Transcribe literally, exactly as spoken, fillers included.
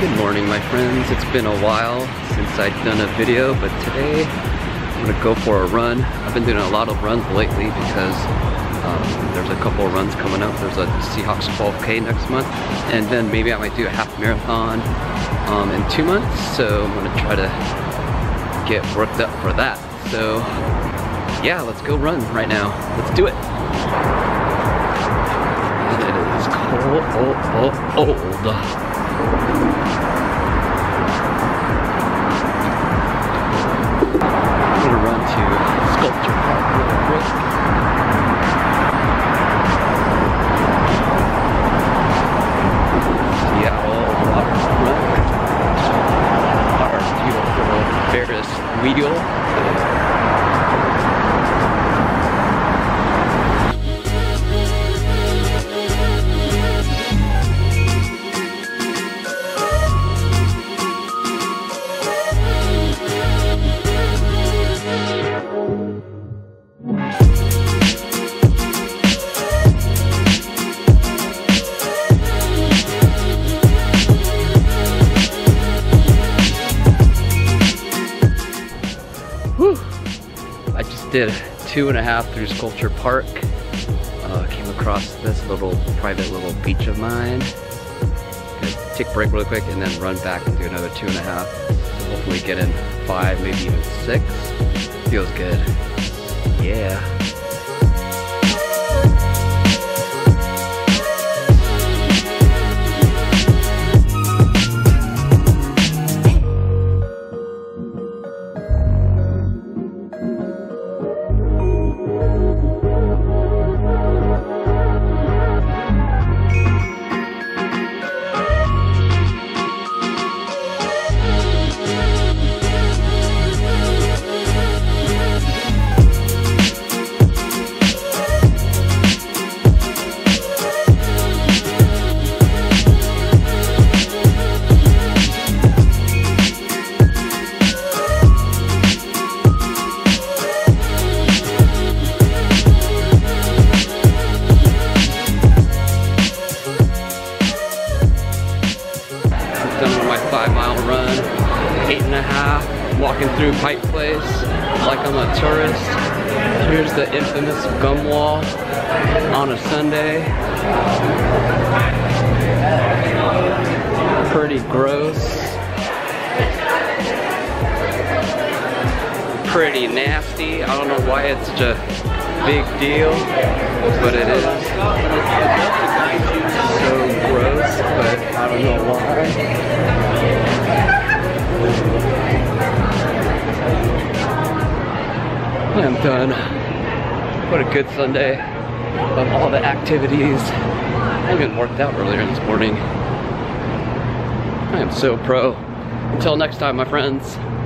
Good morning, my friends. It's been a while since I've done a video, but today I'm gonna go for a run. I've been doing a lot of runs lately because um, there's a couple of runs coming up. There's a Seahawks twelve K next month, and then maybe I might do a half marathon um, in two months. So I'm gonna try to get worked up for that. So yeah, let's go run right now. Let's do it. And it is cold, oh, oh, old. I'm gonna run to Sculpture Park real quick. Seattle waterfront. Our beautiful Ferris wheel. I just did two and a half through Sculpture Park. Uh, came across this little private little beach of mine. Gonna take a break really quick and then run back and do another two and a half. So hopefully get in five, maybe even six. Feels good. Yeah. Five mile run, eight and a half, walking through Pike Place like I'm a tourist. Here's the infamous gum wall on a Sunday. Pretty gross. Pretty nasty. I don't know why it's such a big deal, but it is. So gross, but I don't know why. I'm done. What a good Sunday of all the activities. I even worked out earlier this morning. I am so pro. Until next time, my friends.